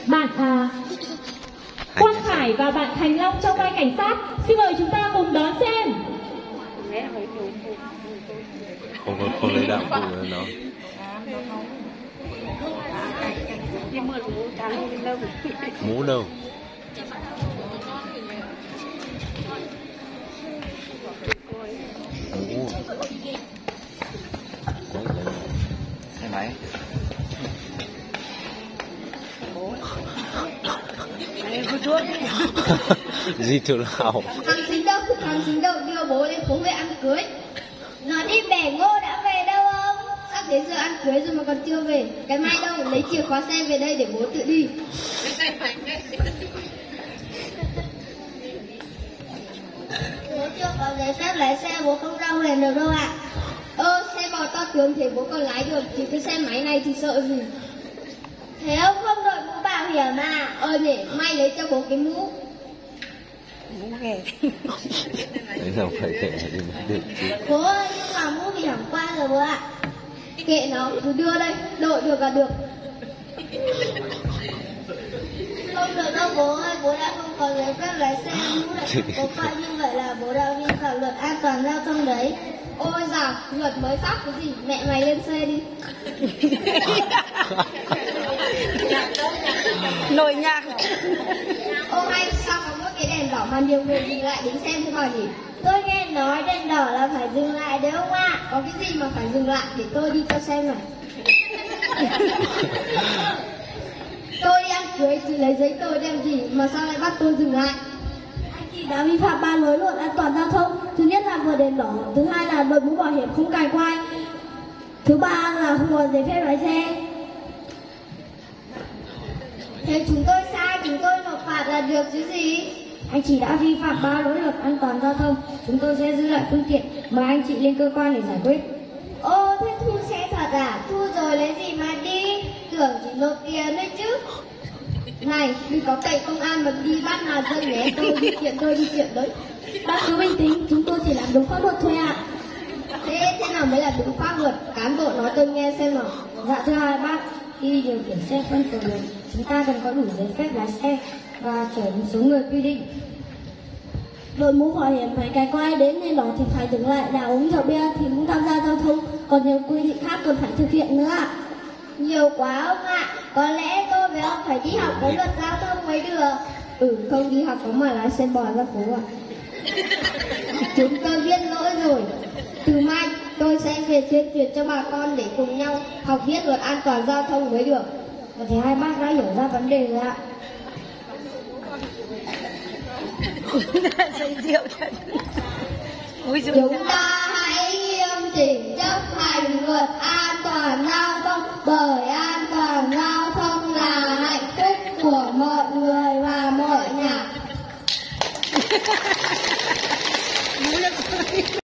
Bạn Quang Khải và bạn Thành Long trong vai cảnh sát. Xin mời chúng ta cùng đón xem. Không lấy đạo cụ nữa nó. Mũ đâu? Mũ. Xe máy. Gì từ nào? Thằng Chính Đậu đưa bố lên phố về ăn cưới. Nó đi bẻ ngô đã về đâu không? Sắp đến giờ ăn cưới rồi mà còn chưa về. Cái mai đâu lấy chìa khóa xe về đây để bố tự đi. Bố chưa có giấy phép lái xe, bố không ra huyện được đâu ạ. Xe bò to tướng thì bố còn lái được, thì cái xe máy này thì sợ gì. Thế ông không đội mũ bảo hiểm à? Nhỉ, may lấy cho bố cái mũ. Mũ ghẻ. Đấy là phải kệ đi mới được chứ. Bố ơi, nhưng mà mũ bị hỏng qua rồi bố ạ. Kệ nó, cứ đưa đây, đội được là được. Không được đâu bố ơi, bố đã không có giấy phép lái xe, mũ lại bố coi như vậy là bố đã vi phạm luật an toàn giao thông đấy. Ôi dào, luật mới phát cái gì, mẹ mày lên xe đi. Nổi nhạc. Ô hay, sao có mỗi cái đèn đỏ mà nhiều người dừng lại đứng xem thế nào nhỉ? Tôi nghe nói đèn đỏ là phải dừng lại đấy không ạ? Có cái gì mà phải dừng lại để tôi đi cho xem này. Tôi đi ăn cưới chỉ lấy giấy tờ đem gì mà sao lại bắt tôi dừng lại? Anh chị đã vi phạm 3 lỗi luật an toàn giao thông. Thứ nhất là vượt đèn đỏ, thứ hai là đội mũ bảo hiểm không cài quai, thứ ba là không có giấy phép lái xe. Thế chúng tôi sai, chúng tôi nộp phạt là được chứ gì? Anh chị đã vi phạm 3 lỗi luật an toàn giao thông, chúng tôi sẽ giữ lại phương tiện, mời anh chị lên cơ quan để giải quyết. Thế thu xe thật à? Thu rồi lấy gì mà đi? Tưởng chỉ nộp tiền đấy chứ. Này, đừng có cậy công an mà đi bắt nào dân nhé, tôi đi kiện đấy. Bác cứ bình tĩnh, chúng tôi chỉ làm đúng pháp luật thôi ạ. Thế nào mới là đúng pháp luật? Cán bộ nói tôi nghe xem nào. Dạ thưa hai bác, khi điều khiển xe phân khối lớn, chúng ta cần có đủ giấy phép lái xe và chở một số người quy định. Đội mũ bảo hiểm phải cài quai, đến đèn đỏ thì phải dừng lại, đã uống rượu bia thì cũng tham gia giao thông, còn nhiều quy định khác cần phải thực hiện nữa ạ. Nhiều quá ông ạ, có lẽ tôi với ông phải đi học cái luật giao thông mới được. Không đi học có mà lái xe bò ra phố à? Chúng tôi biết lỗi rồi. Từ mai tôi sẽ về tuyên truyền cho bà con để cùng nhau học biết luật an toàn giao thông mới được. Và thì hai bác đã hiểu ra vấn đề rồi ạ. Chúng ta hãy nghiêm chỉnh chấp hành luật an toàn giao thông, bởi an toàn giao thông là hạnh phúc của mọi người và mọi nhà.